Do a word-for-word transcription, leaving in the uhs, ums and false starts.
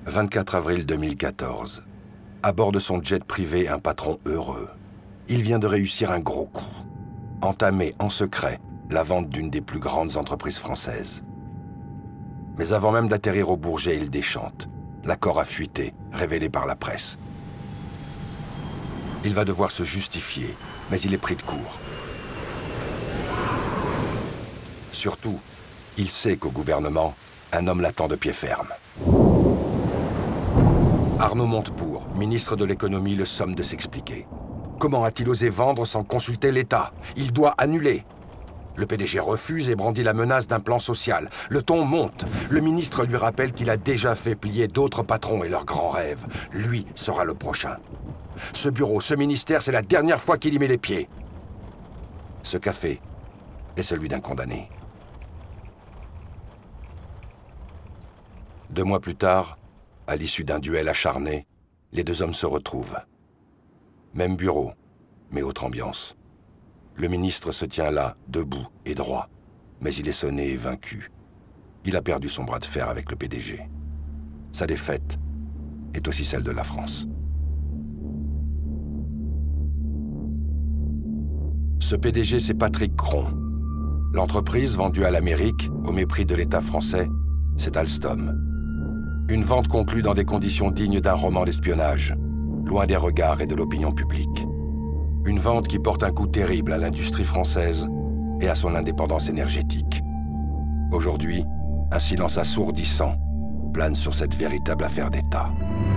vingt-quatre avril deux mille quatorze. À bord de son jet privé, un patron heureux. Il vient de réussir un gros coup. Entamer en secret la vente d'une des plus grandes entreprises françaises. Mais avant même d'atterrir au Bourget, il déchante. L'accord a fuité, révélé par la presse. Il va devoir se justifier, mais il est pris de court. Surtout, il sait qu'au gouvernement, un homme l'attend de pied ferme. Arnaud Montebourg, ministre de l'économie, le somme de s'expliquer. Comment a-t-il osé vendre sans consulter l'État? Il doit annuler. Le P D G refuse et brandit la menace d'un plan social. Le ton monte. Le ministre lui rappelle qu'il a déjà fait plier d'autres patrons et leurs grands rêves. Lui sera le prochain. Ce bureau, ce ministère, c'est la dernière fois qu'il y met les pieds. Ce café est celui d'un condamné. Deux mois plus tard, à l'issue d'un duel acharné, les deux hommes se retrouvent. Même bureau, mais autre ambiance. Le ministre se tient là, debout et droit, mais il est sonné et vaincu. Il a perdu son bras de fer avec le P D G. Sa défaite est aussi celle de la France. Ce P D G, c'est Patrick Cron. L'entreprise vendue à l'Amérique, au mépris de l'État français, c'est Alstom. Une vente conclue dans des conditions dignes d'un roman d'espionnage, loin des regards et de l'opinion publique. Une vente qui porte un coup terrible à l'industrie française et à son indépendance énergétique. Aujourd'hui, un silence assourdissant plane sur cette véritable affaire d'État.